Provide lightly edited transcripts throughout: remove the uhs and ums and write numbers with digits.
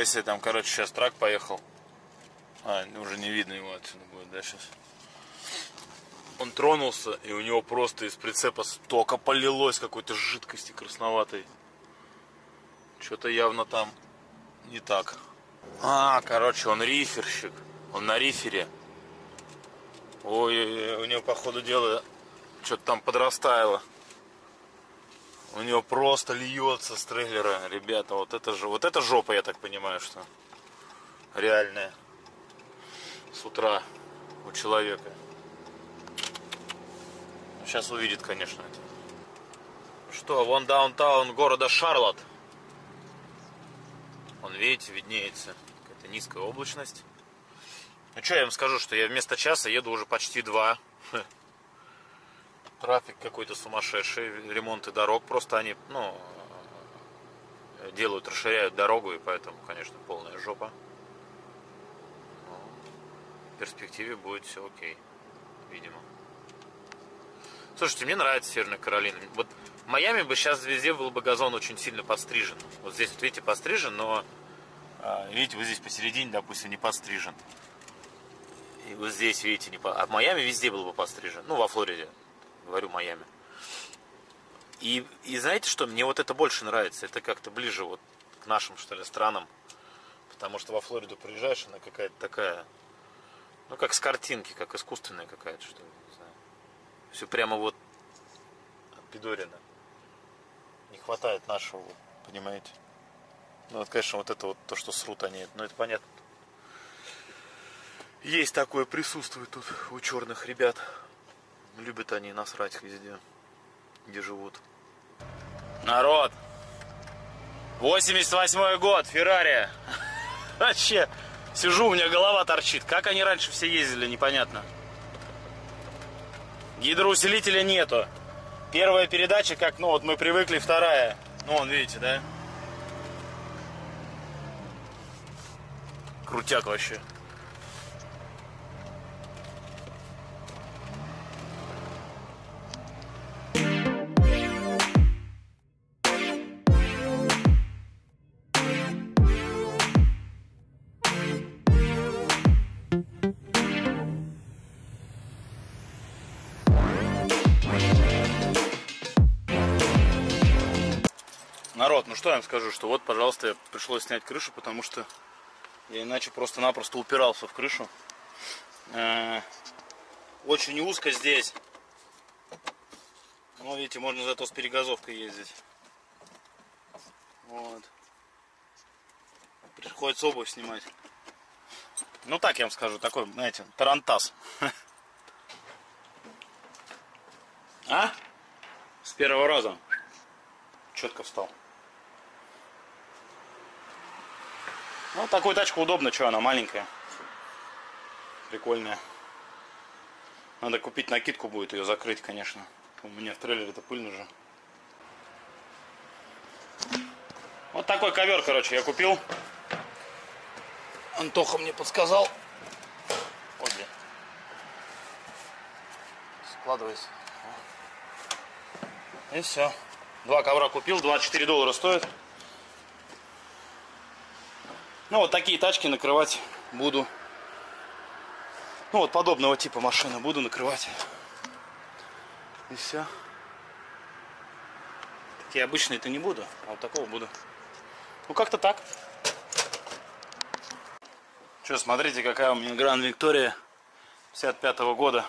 Нифига себе, там, короче, сейчас трак поехал. Уже не видно его отсюда будет, да, сейчас. Он тронулся, и у него просто из прицепа столько полилось какой-то жидкости красноватой. Что-то явно там не так. Короче, он риферщик. Он на рифере. Ой, у него, по ходу дела, что-то там подрастаяло. У него просто льется с трейлера, ребята. Вот это жопа, я так понимаю, что реальная. С утра у человека. Сейчас увидит, конечно, это. Что, вон даунтаун города Шарлотт. Вон, видите, виднеется какая-то низкая облачность. Ну что я вам скажу, что я вместо часа еду уже почти 2. Трафик какой-то сумасшедший, ремонты дорог. Просто они, делают, расширяют дорогу, и поэтому, конечно, полная жопа. Но в перспективе будет все окей, видимо. Слушайте, мне нравится Северная Каролина. Вот в Майами бы сейчас везде был бы газон очень сильно подстрижен. Вот здесь, вот видите, подстрижен, но видите, вот здесь посередине, допустим, не подстрижен. И вот здесь, видите, не по... А в Майами везде был бы подстрижен. Ну, во Флориде, говорю, Майами. И знаете что, мне вот это больше нравится. Это как-то ближе вот к нашим, что ли, странам. Потому что во Флориду приезжаешь, она какая-то такая, ну, как с картинки, как искусственная какая-то, что ли, не знаю. Все прямо вот отпидорено. Не хватает нашего, понимаете. Ну, вот, конечно, вот это вот то, что срут они, ну, это понятно. Есть такое, присутствует тут у черных ребят. Любят они насрать везде, где живут. Народ! 88-й год, Феррари. Вообще, сижу, у меня голова торчит. Как они раньше все ездили, непонятно. Гидроусилителя нету. Первая передача, как, ну, вот мы привыкли, вторая. Ну, вон, видите, да? Крутяк вообще. Народ, ну что я вам скажу, что вот, пожалуйста, пришлось снять крышу, потому что я иначе просто-напросто упирался в крышу. Очень узко здесь. Ну, видите, можно зато с перегазовкой ездить. Вот. Приходится обувь снимать. Ну, так я вам скажу, такой, знаете, тарантас. С первого раза четко встал. Ну, такую тачку удобно, что она маленькая. Прикольная. Надо купить накидку, будет ее закрыть, конечно. У меня в трейлере-то пыльно же. Вот такой ковер, короче, я купил. Антоха мне подсказал. Ой, блин. Складывайся. И все. 2 ковра купил, $24 стоит. Ну, вот такие тачки накрывать буду. Ну, вот подобного типа машины буду накрывать. И все. Такие обычные-то не буду, а вот такого буду. Ну, как-то так. Что, смотрите, какая у меня Гранд Виктория 55-го года.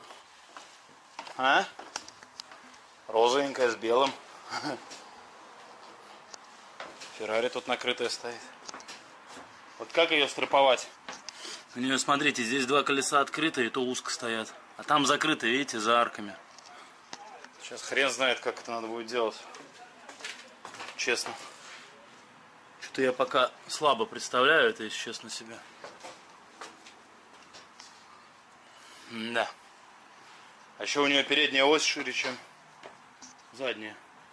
Розовенькая с белым. Феррари тут накрытая стоит. Вот как ее строповать? У нее, смотрите, здесь 2 колеса открыты, и то узко стоят. А там закрыты, видите, за арками. Сейчас хрен знает, как это надо будет делать. Честно. Что-то я пока слабо представляю это, если честно, себе. Да. А еще у нее передняя ось шире, чем задняя.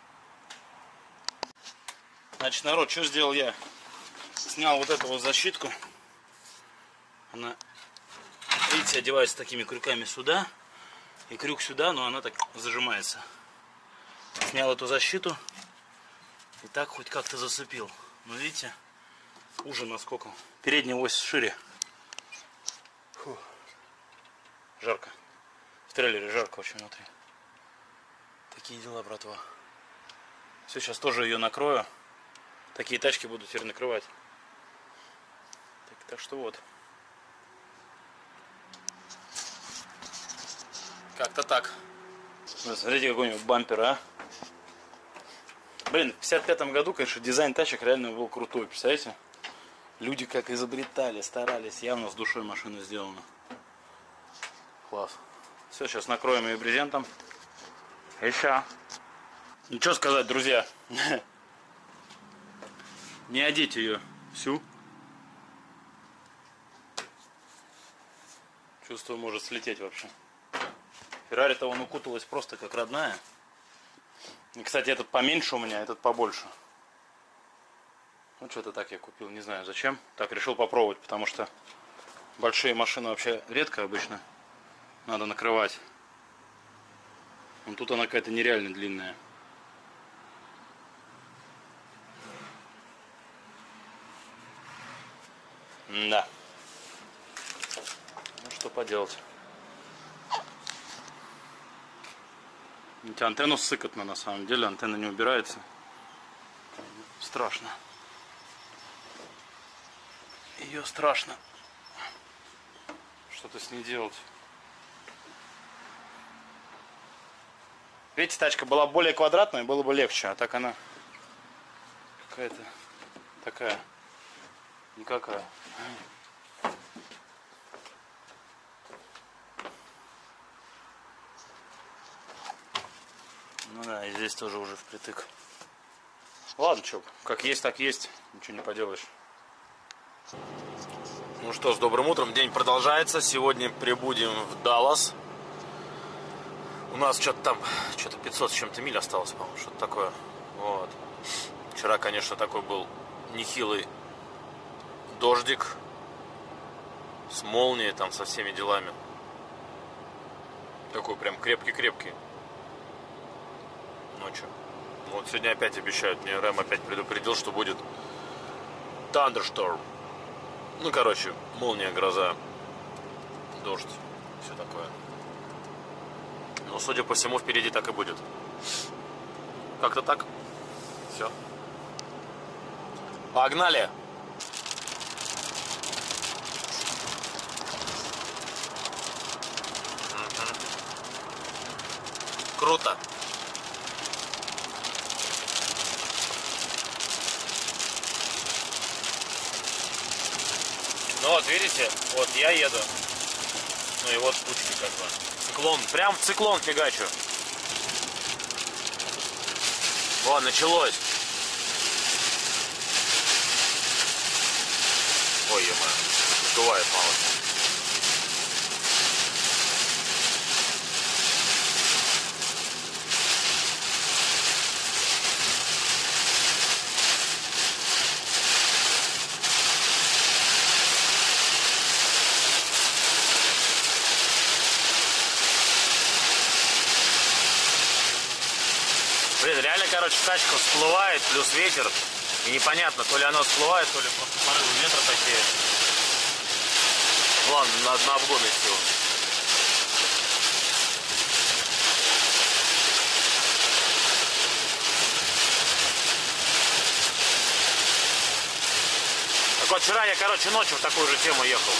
Значит, народ, что сделал я? Снял вот эту вот защитку. Она, видите, одевается такими крюками сюда. И крюк сюда, но она так зажимается. Снял эту защиту. И так хоть как-то зацепил. Ну, видите, уже насколько. Передняя ось шире. Фу. Жарко. В трейлере жарко очень внутри. Такие дела, братва. Все, сейчас тоже ее накрою. Такие тачки буду теперь накрывать. Так что вот. Как-то так. Смотрите, какой-нибудь бампер, а? Блин, в 55-м году, конечно, дизайн тачек реально был крутой, представляете? Люди как изобретали, старались, явно с душой машина сделана. Класс. Все, сейчас накроем ее брезентом. И все. Ну, что сказать, друзья. Не одеть ее всю. Чувствую, может слететь вообще. Феррари-то он укуталась просто как родная. И, кстати, этот поменьше у меня, этот побольше. Ну, что-то так я купил, не знаю зачем. Так, решил попробовать, потому что большие машины вообще редко обычно надо накрывать. Вон тут она какая-то нереально длинная. Да. Ну, что поделать. Эти антенну сыкотно на самом деле, антенна не убирается. Страшно. Ее страшно. Что-то с ней делать. Видите, тачка была более квадратная, было бы легче, а так она какая-то такая, никакая. Ну да, и здесь тоже уже впритык. Ладно, что, как есть, так есть, ничего не поделаешь. Ну что, с добрым утром, день продолжается. Сегодня прибудем в Даллас. У нас что-то там, 500 с чем-то миль осталось, по-моему, что-то такое. Вот. Вчера, конечно, такой был нехилый дождик с молнией, там, со всеми делами. Такой прям крепкий-крепкий. Ночью. Вот сегодня опять обещают, мне Рэм опять предупредил, что будет Thunderstorm. Ну, короче, молния, гроза, дождь, все такое. Но, судя по всему, впереди так и будет. Как-то так. Все. Погнали! Круто! Ну вот, видите, вот я еду. Ну и вот тучки как бы. Циклон, прям в циклон фигачу. Вон, началось. Ой, ё-моё, сдувает мало. Блин, реально, короче, тачка всплывает, плюс ветер. И непонятно, то ли она всплывает, то ли просто порывы ветра такие. Ладно, на обгон идти. Так вот, вчера я, короче, ночью в такую же тему ехал.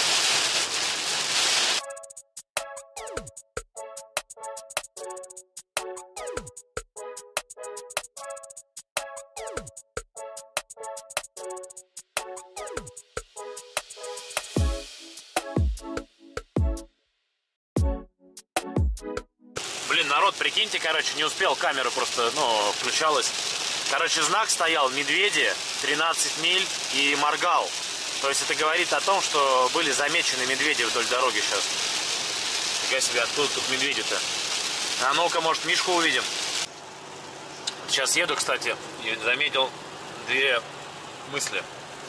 Блин, народ, прикиньте, короче, не успел, камера просто, ну, включалась. Короче, знак стоял медведи, 13 миль и моргал. То есть это говорит о том, что были замечены медведи вдоль дороги сейчас. Фига себе, откуда тут медведи-то? А ну-ка, может, Мишку увидим? Сейчас еду, кстати, и заметил две мысли.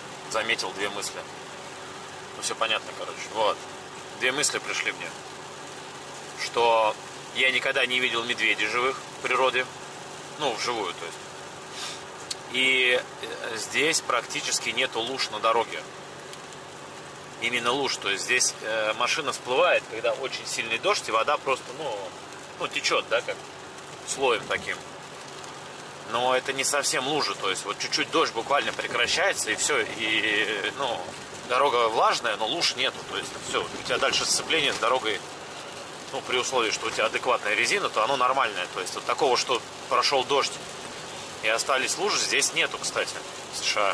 Ну, все понятно, короче. Вот. Две мысли пришли мне. Что я никогда не видел медведей живых в природе. Ну, вживую, то есть. И здесь практически нету луж на дороге. Именно луж. То есть здесь машина всплывает, когда очень сильный дождь, и вода просто, ну течет, да, как слоем таким. Но это не совсем лужа. То есть вот чуть-чуть дождь буквально прекращается, и все. И, ну, дорога влажная, но луж нету. То есть все, у тебя дальше сцепление с дорогой, ну, при условии, что у тебя адекватная резина, то оно нормальное. То есть вот такого, что прошел дождь и остались лужи, здесь нету, кстати, в США.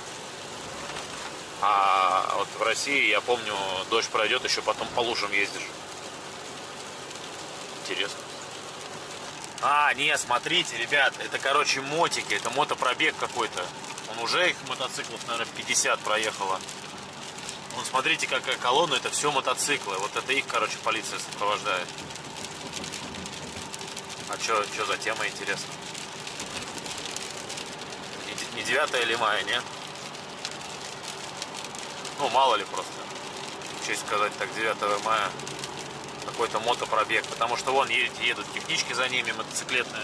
А вот в России, я помню, дождь пройдет, еще потом по лужам ездишь. Интересно. Нет, смотрите, ребят, это, короче, мотики, это мотопробег какой-то. Он уже их мотоциклов, наверное, 50 проехало. Вон, смотрите, какая колонна, это все мотоциклы. Вот это их, короче, полиция сопровождает. А что за тема, интересно? Не 9 мая, нет? Ну, мало ли просто. В честь сказать так, 9 мая. Какой-то мотопробег. Потому что вон едут технички за ними, мотоциклетные.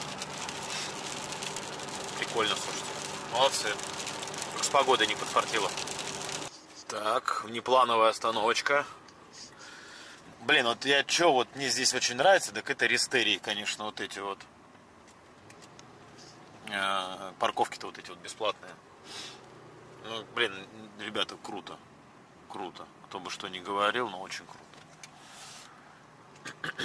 Прикольно, слушайте. Молодцы. Только с погодой не подфартило. Так, внеплановая остановочка. Блин, вот мне здесь очень нравится, так это рестерии, конечно, вот эти вот. Парковки-то вот эти вот бесплатные. Ну, блин, ребята, круто. Круто. Кто бы что ни говорил, но очень круто.